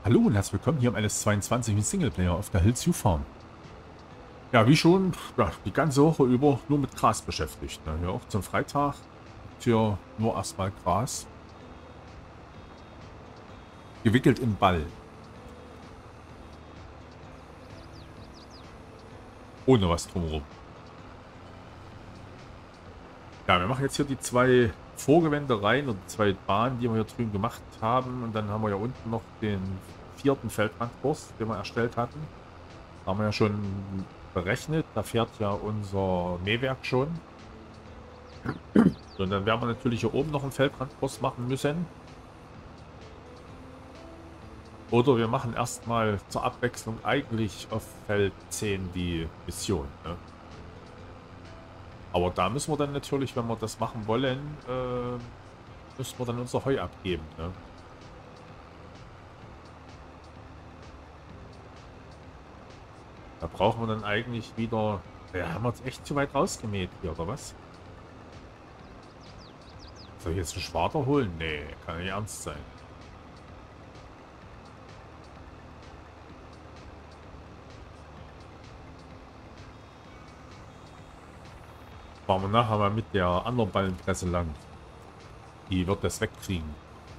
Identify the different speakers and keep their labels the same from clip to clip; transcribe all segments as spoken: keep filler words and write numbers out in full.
Speaker 1: Hallo und herzlich willkommen hier im L S zweiundzwanzig mit Singleplayer auf der Hills U Farm. Ja, wie schon, ja, die ganze Woche über nur mit Gras beschäftigt. Ne? Ja, auch zum Freitag gibt's hier nur erstmal Gras, gewickelt in Ball, ohne was drumherum. Ja, wir machen jetzt hier die zwei Vorgewände rein und zwei Bahnen, die wir hier drüben gemacht haben. Und dann haben wir ja unten noch den vierten Feldrandkurs, den wir erstellt hatten. Da haben wir ja schon berechnet. Da fährt ja unser Mähwerk schon. So, und dann werden wir natürlich hier oben noch einen Feldrandkurs machen müssen. Oder wir machen erstmal zur Abwechslung eigentlich auf Feld zehn die Mission. Ne? Aber da müssen wir dann natürlich, wenn wir das machen wollen, äh, müssen wir dann unser Heu abgeben. Ne? Da brauchen wir dann eigentlich wieder... Ja, haben wir jetzt echt zu weit rausgemäht hier, oder was? Soll ich jetzt einen Schwader holen? Nee, kann nicht ernst sein. Fahren wir nachher mal mit der anderen Ballenpresse lang. Die wird das wegkriegen.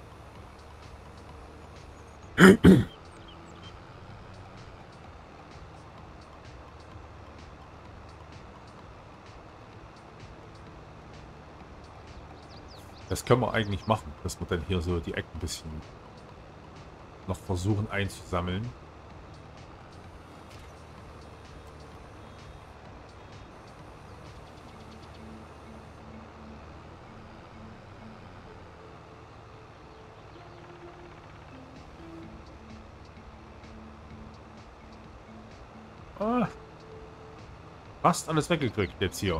Speaker 1: Das können wir eigentlich machen, dass wir dann hier so die Ecken ein bisschen noch versuchen einzusammeln. Ah, fast alles weggekriegt jetzt hier.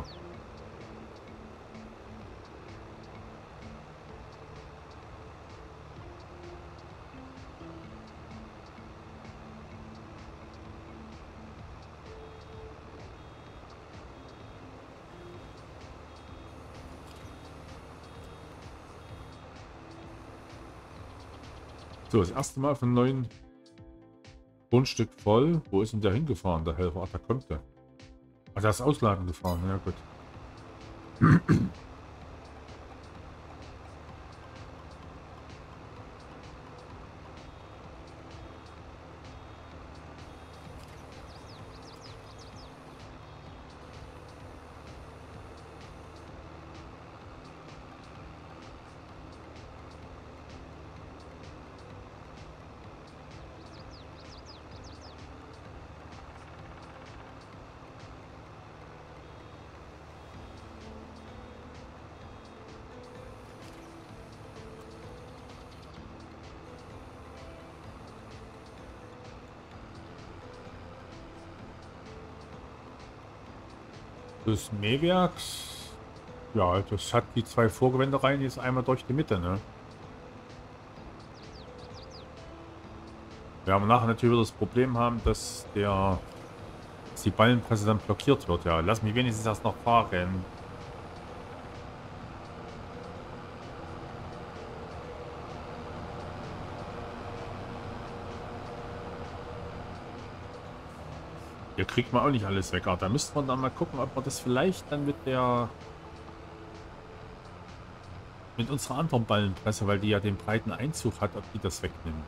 Speaker 1: So, das erste Mal von neuen Grundstück voll. Wo ist denn der hingefahren, der Helfer? Ach, da kommt der. Ach, der ist ausladen gefahren. Ja, gut. Das Mähwerk, ja, das hat die zwei Vorgewände rein, jetzt einmal durch die Mitte, ne? Wir haben nachher natürlich wieder das Problem haben, dass der dass die Ballenpresse dann blockiert wird. Ja, lass mich wenigstens erst noch fahren. Hier kriegt man auch nicht alles weg. Aber da müsste man dann mal gucken, ob man das vielleicht dann mit der mit unserer anderen Ballenpresse, weil die ja den breiten Einzug hat, ob die das wegnimmt.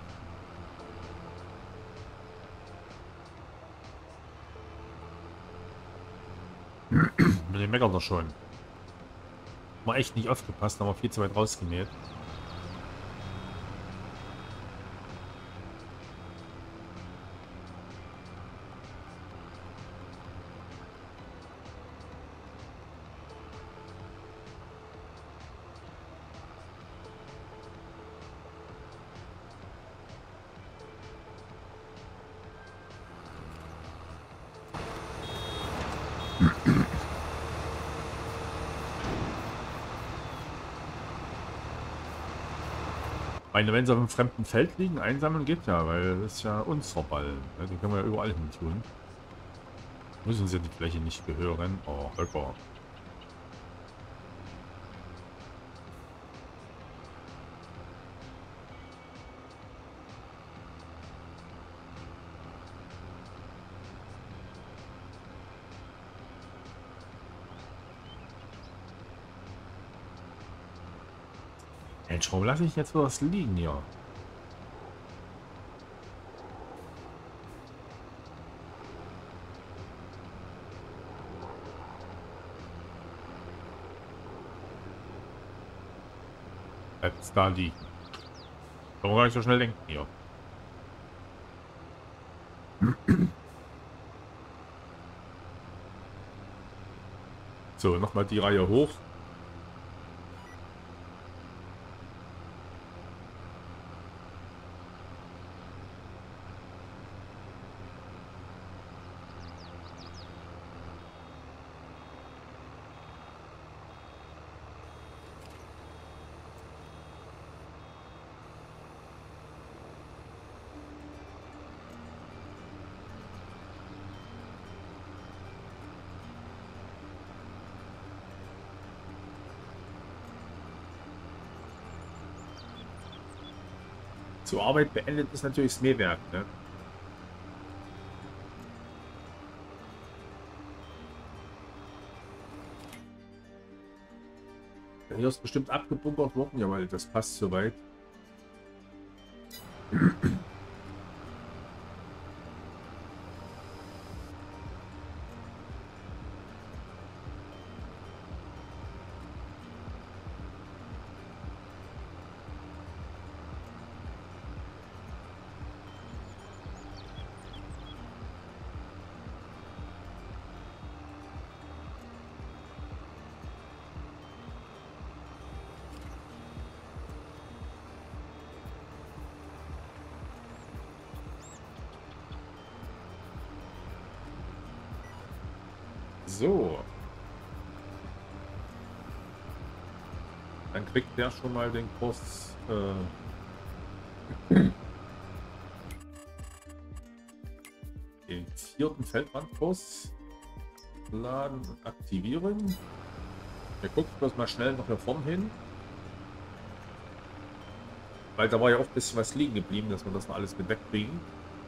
Speaker 1: Mit dem meckert er schon. Mal echt nicht aufgepasst, haben wir viel zu weit rausgemäht. Ich meine, wenn sie auf einem fremden Feld liegen, einsammeln geht ja, weil das ist ja unser Ball. Ja, den können wir ja überall hin tun. Müssen sie die Fläche nicht gehören. Oh, Höcker. Mensch, warum lasse ich jetzt was liegen hier? Bleibt es da liegen. Kann man gar nicht so schnell denken hier. So, nochmal die Reihe hoch. Zur Arbeit beendet ist natürlich das Mähwerk, ne? Hier ist bestimmt abgebunkert worden, ja, weil das passt soweit. So. Dann kriegt der schon mal den Kurs. Äh, den vierten Feldbrandkurs. Laden und aktivieren. Wir gucken bloß mal schnell noch hier vorn hin. Weil da war ja auch ein bisschen was liegen geblieben, dass wir das mal alles mit wegkriegen.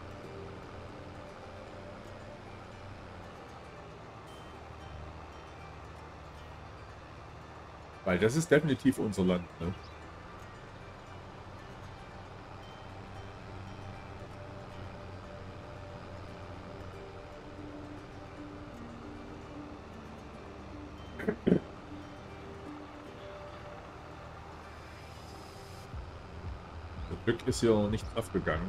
Speaker 1: Weil das ist definitiv unser Land, ne? Zum Glück ist hier noch nichts aufgegangen.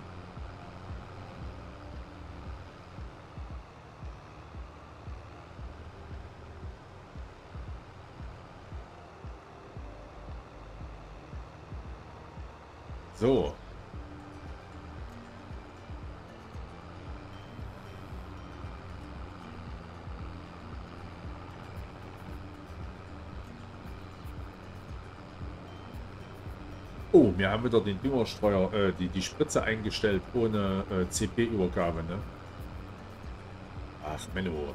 Speaker 1: So. Oh, wir haben wieder den Düngerstreuer, äh, die, die Spritze eingestellt ohne äh, C P-Übergabe, ne? Ach, Menno.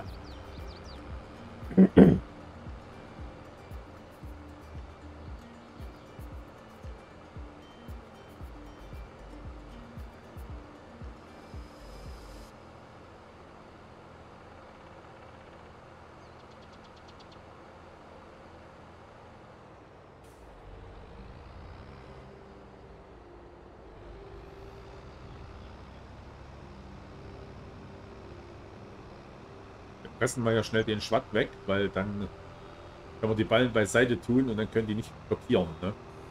Speaker 1: Pressen wir ja schnell den Schwatt weg, weil dann können wir die Ballen beiseite tun und dann können die nicht blockieren, ne?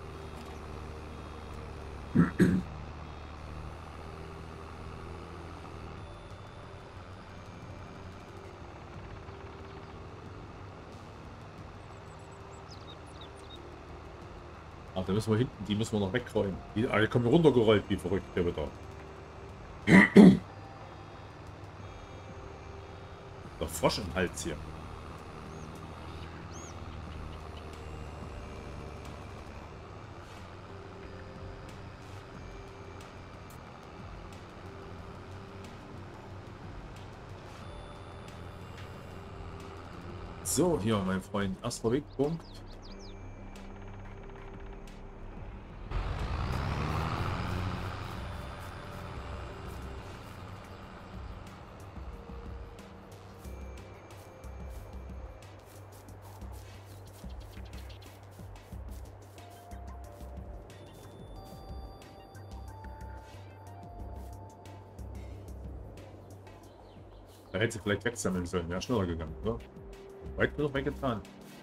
Speaker 1: Ach, da müssen wir hinten, die müssen wir noch wegräumen. Die, ah, die kommen runtergerollt, wie verrückt der wieder. Der Frosch im Hals hier. So, hier, mein Freund, erster Wegpunkt. Da hätte sie vielleicht wegsammeln sollen. Wäre schneller gegangen, oder? Weit genug weggetan.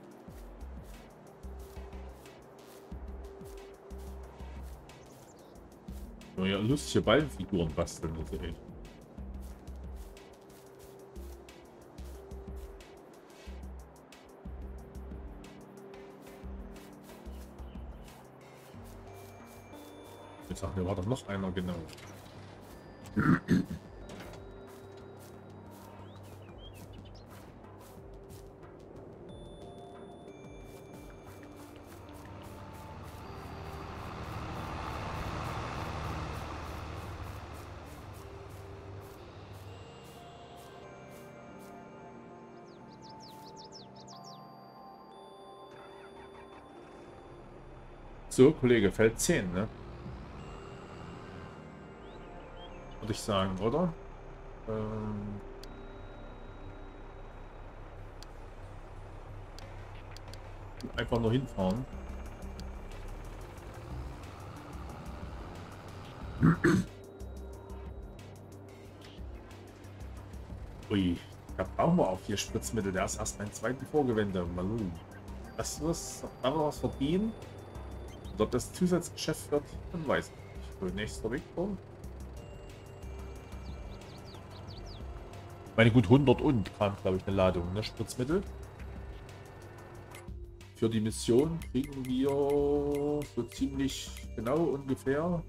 Speaker 1: Ja, lustige Ballenfiguren basteln. Das ist echt. Jetzt sagt mir, war doch noch einer, genau. So, Kollege, Feld zehn, ne? Würde ich sagen, oder? Ähm einfach nur hinfahren. Ui, da brauchen wir auch hier Spritzmittel. Der ist erst mein zweiten Vorgewende. Malun. Das ist da wir was verdienen. Und ob das Zusatzgeschäft wird, dann weiß ich nicht. So, nächster Victor. Meine gut hundert und kam, glaube ich, eine Ladung, ne? Spritzmittel. Für die Mission kriegen wir so ziemlich genau ungefähr.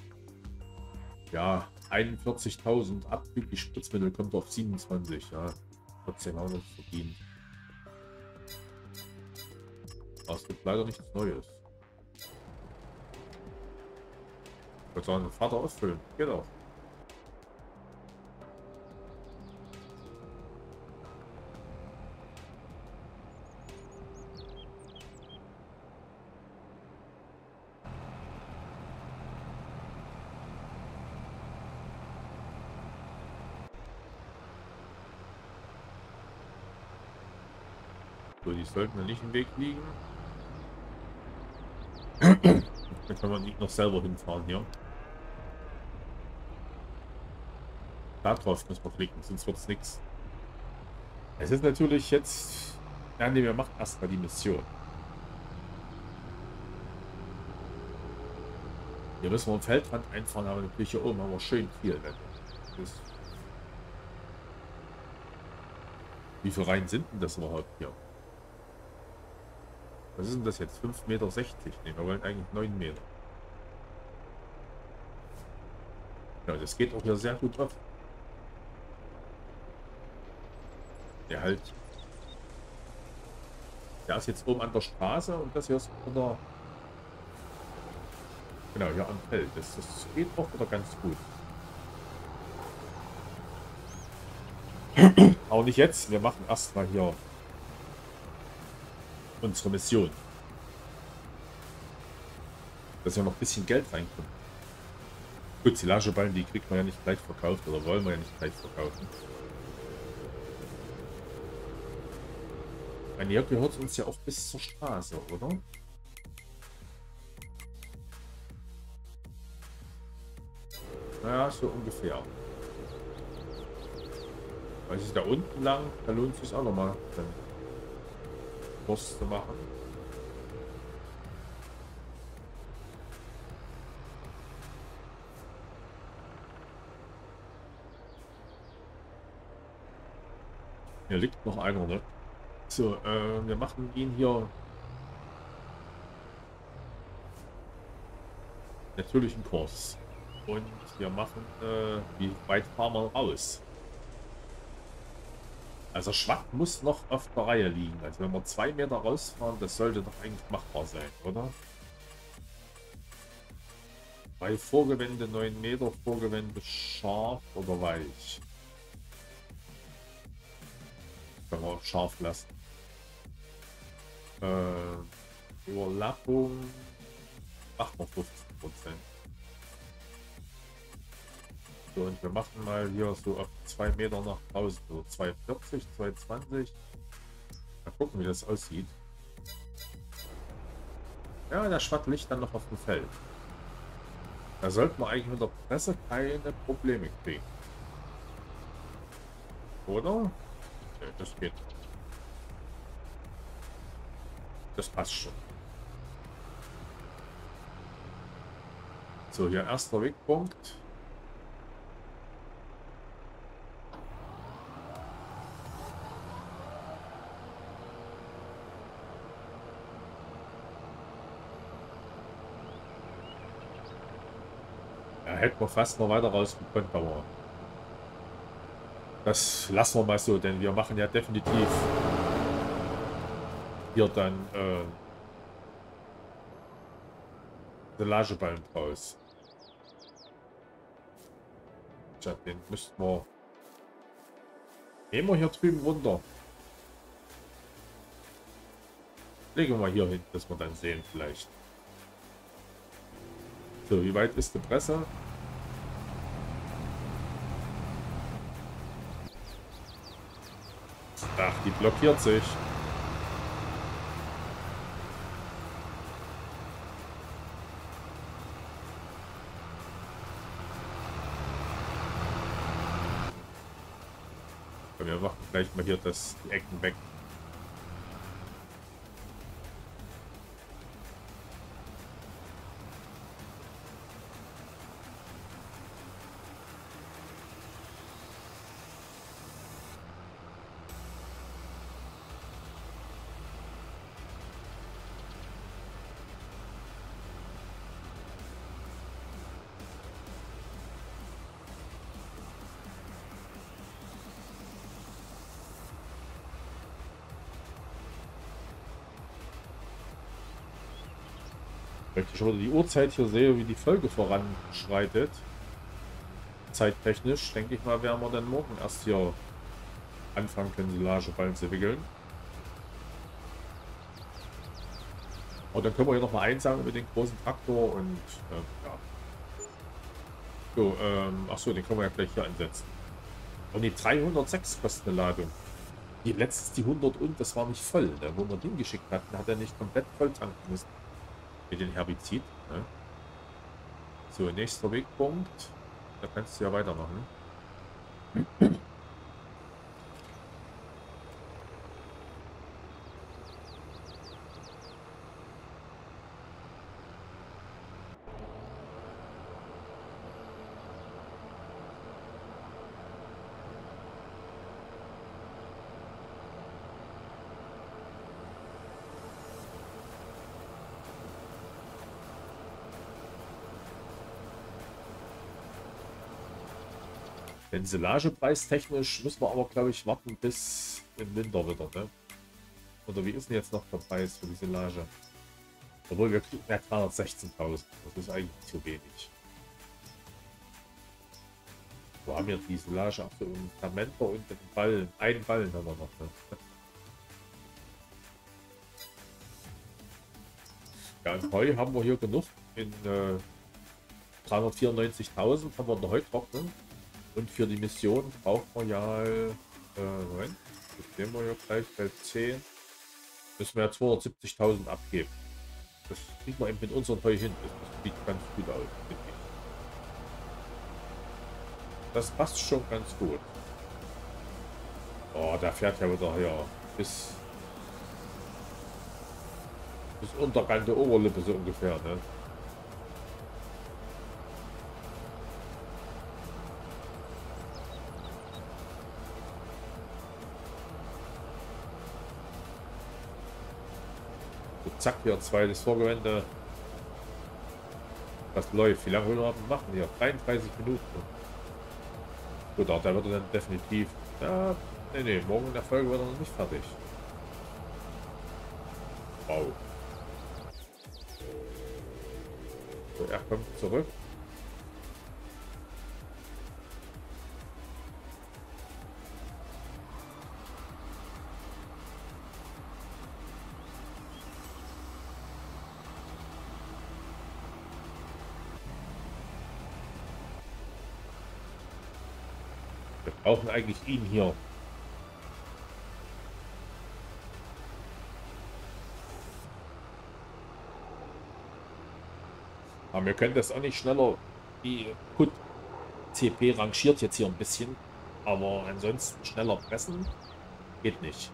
Speaker 1: Ja, einundvierzigtausend abzüglich Spritzmittel kommt auf siebenundzwanzig. Ja, trotzdem auch noch verdient. Aber es gibt leider nichts Neues. Ich würde sagen, den Vater ausfüllen. Genau. So, die sollten wir nicht im Weg liegen. Dann können wir nicht noch selber hinfahren hier. Da drauf müssen wir klicken, sonst wird es nichts. Es ist natürlich jetzt... Ja, nee, wir machen erstmal die Mission. Hier müssen wir im Feldrand einfahren, aber natürlich hier oben haben wir schön viel. Das Wie viele Reihen sind denn das überhaupt hier? Was ist denn das jetzt? fünf Meter sechzig? Ne, wir wollen eigentlich neun Meter. Ja, das geht auch hier sehr gut drauf. Der halt. Der ist jetzt oben an der Straße und das hier ist unter. Genau, hier am Feld. Das, das geht auch wieder ganz gut. Aber nicht jetzt. Wir machen erstmal hier unsere Mission. Dass ja noch ein bisschen Geld reinkommt. Gut, Silageballen, die kriegt man ja nicht gleich verkauft oder wollen wir ja nicht gleich verkaufen. Hier gehört uns ja auch bis zur Straße, oder? Naja, so ungefähr. Weiß ich, da unten lang, da lohnt es sich auch nochmal, dann Kurs zu machen. Hier liegt noch einer, ne? So, äh, wir machen ihn hier natürlich einen Kurs. Und wir machen, äh, wie weit fahren wir raus? Also Schwatt muss noch auf der Reihe liegen. Also wenn wir zwei Meter rausfahren, das sollte doch eigentlich machbar sein, oder? Bei Vorgewende neun Meter, Vorgewende scharf oder weich? Können wir auch scharf lassen. Äh, Überlappung achtundfünfzig Prozent. So, und wir machen mal hier so auf zwei Meter nach draußen, so zwei vierzig, zwei zwanzig. Mal gucken, wie das aussieht. Ja, der Schwatt liegt dann noch auf dem Feld. Da sollten wir eigentlich mit der Presse keine Probleme kriegen. Oder? Ne, das geht. Das passt schon. So, hier erster Wegpunkt. Ja, hätten wir fast noch weiter rausgekonnt, aber das lassen wir mal so, denn wir machen ja definitiv hier dann äh, Silageballen draus. Tja, den müssten wir... Nehmen wir hier drüben runter. Legen wir mal hier hin, dass wir dann sehen vielleicht. So, wie weit ist die Presse? Ach, die blockiert sich. Wir machen gleich mal hier das, die Ecken weg. Wenn ich schon die Uhrzeit hier sehe, wie die Folge voranschreitet, zeittechnisch, denke ich mal, werden wir dann morgen erst hier anfangen können, Silageballen zu wickeln. Und dann können wir hier noch mal einsagen mit dem großen Traktor und äh, ja. So, ähm, achso, den können wir ja gleich hier einsetzen. Und die dreihundertsechs kostet eine Ladung. Die letztes, die hundert und das war nicht voll. Ne? Wo wir den geschickt hatten, hat er nicht komplett voll tanken müssen. Mit dem Herbizid. Ne? So, nächster Wegpunkt. Da kannst du ja weitermachen. Den Silagepreis technisch müssen wir aber, glaube ich, warten bis im Winter wieder, ne? Oder wie ist denn jetzt noch der Preis für die Silage? Obwohl wir kriegen ja dreihundertsechzehntausend. Das ist eigentlich zu wenig. Wo haben wir die Silage? Ach so, einen Fermenter und den Ballen. Einen Ballen haben wir noch, ne? Ja, und Heu haben wir hier genug. In äh, dreihundertvierundneunzigtausend haben wir in der Heutrocknung. Und für die Mission braucht man ja, äh, Moment, das sehen wir ja gleich bei zehn, müssen wir ja zweihundertsiebzigtausend abgeben. Das kriegt man eben mit unserem Heu hin. Das, das sieht ganz gut aus, finde ich. Das passt schon ganz gut. Oh, der fährt ja wieder hier bis, bis unterkante Oberlippe so ungefähr, ne? Zack, hier ein zweites Vorgewende. Das läuft. Wie lange will wir machen hier? dreiunddreißig Minuten. Gut, da wird er dann definitiv. Ja, nee, nee, morgen in der Folge wird er noch nicht fertig. Wow. So, er kommt zurück. Wir brauchen eigentlich ihn hier. Wir können das auch nicht schneller. Die gut, C P rangiert jetzt hier ein bisschen. Aber ansonsten schneller pressen geht nicht.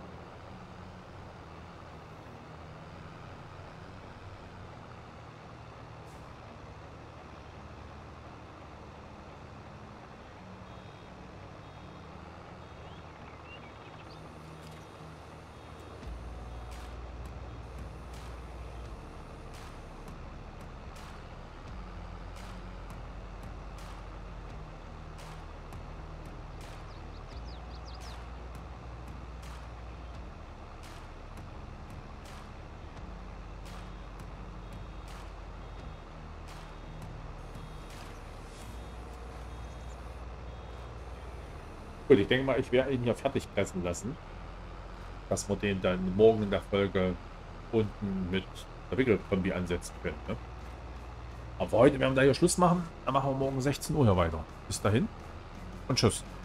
Speaker 1: Gut, ich denke mal, ich werde ihn hier fertig pressen lassen, dass wir den dann morgen in der Folge unten mit der Wickelkombi ansetzen können. Ne? Aber heute werden wir hier Schluss machen. Dann machen wir morgen sechzehn Uhr hier weiter. Bis dahin und tschüss.